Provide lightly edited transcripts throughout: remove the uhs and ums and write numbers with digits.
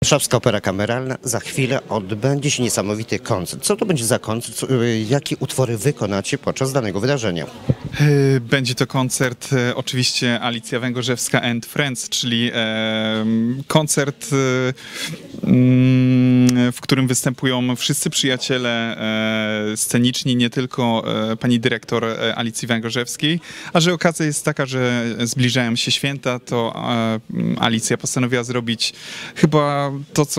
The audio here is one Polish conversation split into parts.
Warszawska Opera Kameralna, za chwilę odbędzie się niesamowity koncert. Co to będzie za koncert? Jakie utwory wykonacie podczas danego wydarzenia? Będzie to koncert oczywiście Alicja Węgorzewska and Friends, czyli koncert, w którym występują wszyscy przyjaciele sceniczni, nie tylko pani dyrektor Alicji Węgorzewskiej. A że okazja jest taka, że zbliżają się święta, to Alicja postanowiła zrobić chyba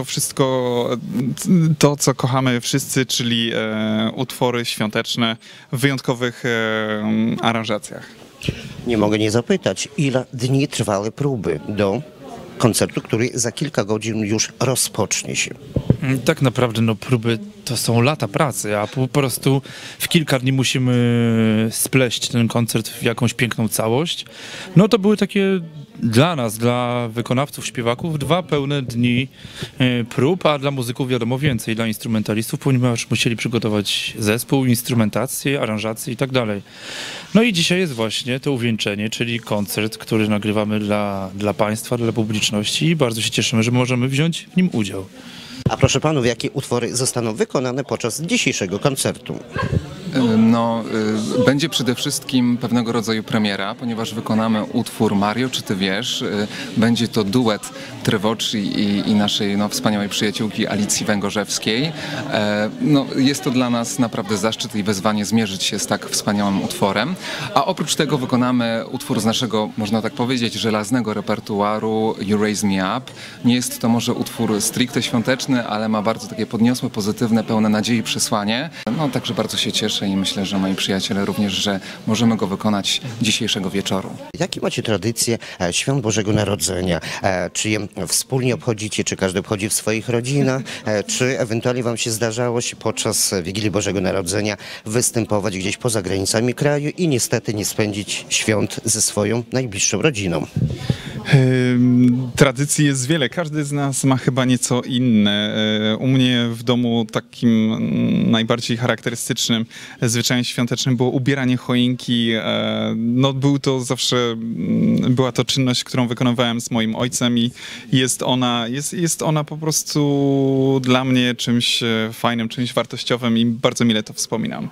to, co kochamy wszyscy, czyli utwory świąteczne w wyjątkowych aranżacjach. Nie mogę nie zapytać, ile dni trwały próby do koncertu, który za kilka godzin już rozpocznie się? Tak naprawdę próby to są lata pracy, a po prostu w kilka dni musimy spleść ten koncert w jakąś piękną całość. To były takie dla nas, dla wykonawców, śpiewaków, 2 pełne dni prób, a dla muzyków wiadomo więcej, dla instrumentalistów, ponieważ musieli przygotować zespół, instrumentację, aranżację i tak dalej. I dzisiaj jest właśnie to uwieńczenie, czyli koncert, który nagrywamy dla Państwa, dla publiczności i bardzo się cieszymy, że możemy wziąć w nim udział. A proszę panów, jakie utwory zostaną wykonane podczas dzisiejszego koncertu? Będzie przede wszystkim pewnego rodzaju premiera, ponieważ wykonamy utwór Mario, czy ty wiesz? Będzie to duet Trevocci i naszej wspaniałej przyjaciółki Alicji Węgorzewskiej. Jest to dla nas naprawdę zaszczyt i wyzwanie zmierzyć się z tak wspaniałym utworem. A oprócz tego wykonamy utwór z naszego, można tak powiedzieć, żelaznego repertuaru You Raise Me Up. Nie jest to może utwór stricte świąteczny, ale ma bardzo takie podniosłe, pozytywne, pełne nadziei przesłanie. Także bardzo się cieszę i myślę, że moi przyjaciele również, że możemy go wykonać dzisiejszego wieczoru. Jakie macie tradycje Świąt Bożego Narodzenia? Czy je wspólnie obchodzicie, czy każdy obchodzi w swoich rodzinach? Czy ewentualnie wam się zdarzało się podczas Wigilii Bożego Narodzenia występować gdzieś poza granicami kraju i niestety nie spędzić świąt ze swoją najbliższą rodziną? Tradycji jest wiele, każdy z nas ma chyba nieco inne. U mnie w domu takim najbardziej charakterystycznym zwyczajem świątecznym było ubieranie choinki. Była to czynność, którą wykonywałem z moim ojcem i jest ona po prostu dla mnie czymś fajnym, czymś wartościowym i bardzo mile to wspominam.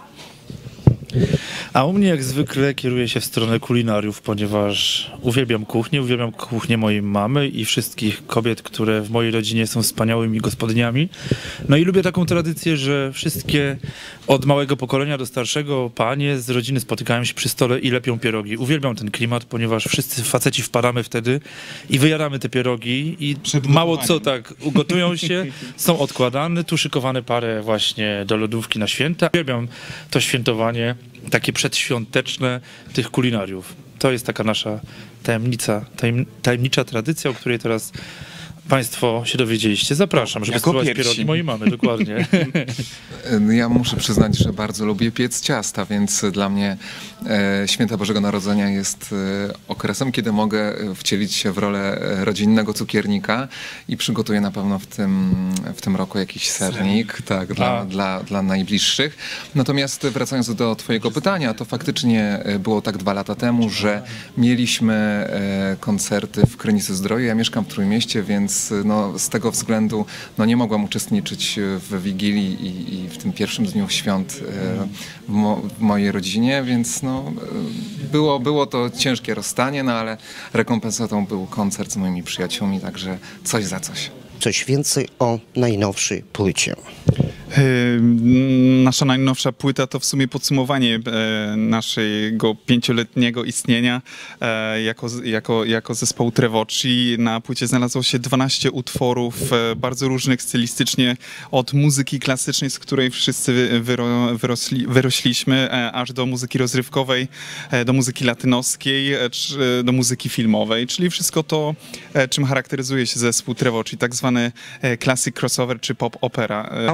A u mnie jak zwykle kieruję się w stronę kulinariów, ponieważ uwielbiam kuchnię mojej mamy i wszystkich kobiet, które w mojej rodzinie są wspaniałymi gospodyniami. I lubię taką tradycję, że wszystkie od małego pokolenia do starszego panie z rodziny spotykają się przy stole i lepią pierogi. Uwielbiam ten klimat, ponieważ wszyscy faceci wpadamy wtedy i wyjadamy te pierogi i mało co ugotują się, są odkładane, tu szykowane parę właśnie do lodówki na święta. Uwielbiam to świętowanie takie przedświąteczne tych kulinariów. To jest taka nasza tajemnicza tradycja, o której teraz Państwo się dowiedzieliście. Zapraszam, żeby spróbować pierogi mojej mamy, dokładnie. Ja muszę przyznać, że bardzo lubię piec ciasta, więc dla mnie Święta Bożego Narodzenia jest okresem, kiedy mogę wcielić się w rolę rodzinnego cukiernika i przygotuję na pewno w tym roku jakiś sernik dla najbliższych. Natomiast wracając do twojego pytania, to faktycznie było tak 2 lata temu, że mieliśmy koncerty w Krynicy Zdroju. Ja mieszkam w Trójmieście, więc z tego względu nie mogłam uczestniczyć w Wigilii i w tym pierwszym dniu świąt w mojej rodzinie, więc było to ciężkie rozstanie, ale rekompensatą był koncert z moimi przyjaciółmi, także coś za coś. Coś więcej o najnowszej płycie. Nasza najnowsza płyta to w sumie podsumowanie naszego 5-letniego istnienia jako zespołu Trevocci. Na płycie znalazło się 12 utworów bardzo różnych stylistycznie, od muzyki klasycznej, z której wszyscy wyrośliśmy, aż do muzyki rozrywkowej, do muzyki latynoskiej, do muzyki filmowej, czyli wszystko to, czym charakteryzuje się zespół Trevocci, tak zwany classic crossover czy pop opera. A w tym roku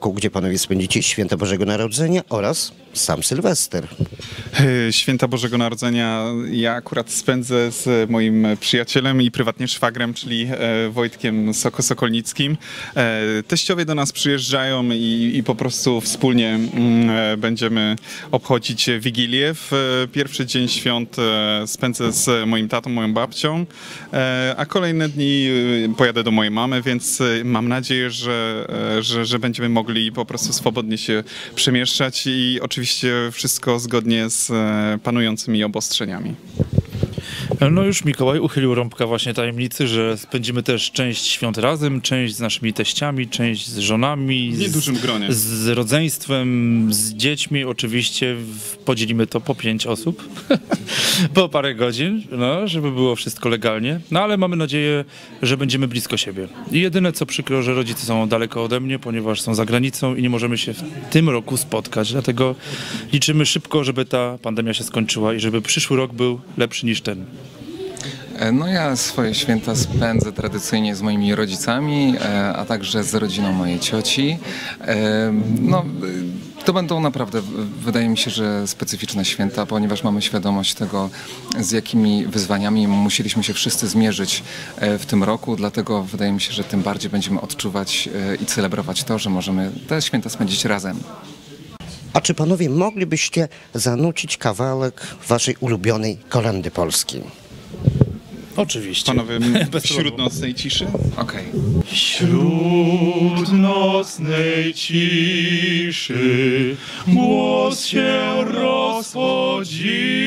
roku, gdzie panowie spędzicie święta Bożego Narodzenia oraz sam Sylwester. Święta Bożego Narodzenia ja akurat spędzę z moim przyjacielem i prywatnie szwagrem, czyli Wojtkiem Sokolnickim. Teściowie do nas przyjeżdżają i po prostu wspólnie będziemy obchodzić Wigilię. W pierwszy dzień świąt spędzę z moim tatą, moją babcią, a kolejne dni pojadę do mojej mamy, więc mam nadzieję, że będziemy mogli po prostu swobodnie się przemieszczać i oczywiście wszystko zgodnie z panującymi obostrzeniami. No już Mikołaj uchylił rąbka właśnie tajemnicy, że spędzimy też część świąt razem, część z naszymi teściami, część z żonami. W niedużym gronie. Z rodzeństwem, z dziećmi oczywiście. Podzielimy to po 5 osób, po parę godzin, no, żeby było wszystko legalnie. No ale mamy nadzieję, że będziemy blisko siebie. I jedyne co przykro, że rodzice są daleko ode mnie, ponieważ są za granicą i nie możemy się w tym roku spotkać. Dlatego liczymy szybko, żeby ta pandemia się skończyła i żeby przyszły rok był lepszy niż ten. No ja swoje święta spędzę tradycyjnie z moimi rodzicami, a także z rodziną mojej cioci. No, to będą naprawdę, wydaje mi się, że specyficzne święta, ponieważ mamy świadomość tego, z jakimi wyzwaniami musieliśmy się wszyscy zmierzyć w tym roku, dlatego wydaje mi się, że tym bardziej będziemy odczuwać i celebrować to, że możemy te święta spędzić razem. A czy panowie moglibyście zanucić kawałek waszej ulubionej kolędy polskiej? Oczywiście. Panowie, Bez wśród problemu. nocnej ciszy? Okej. Wśród nocnej ciszy głos się rozchodzi.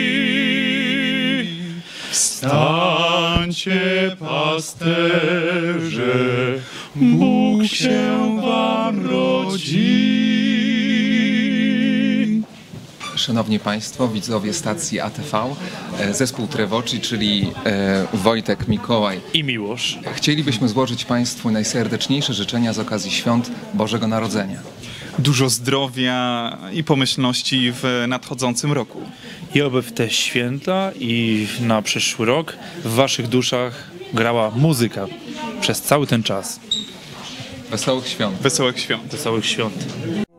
Wstańcie, pasterze, Bóg się wam rodzi. Szanowni Państwo, widzowie stacji ATV, zespół Trevoci, czyli Wojtek, Mikołaj. I Miłosz. Chcielibyśmy złożyć Państwu najserdeczniejsze życzenia z okazji świąt Bożego Narodzenia. Dużo zdrowia i pomyślności w nadchodzącym roku. I oby w te święta i na przyszły rok w waszych duszach grała muzyka przez cały ten czas. Wesołych świąt. Wesołych świąt. Wesołych świąt.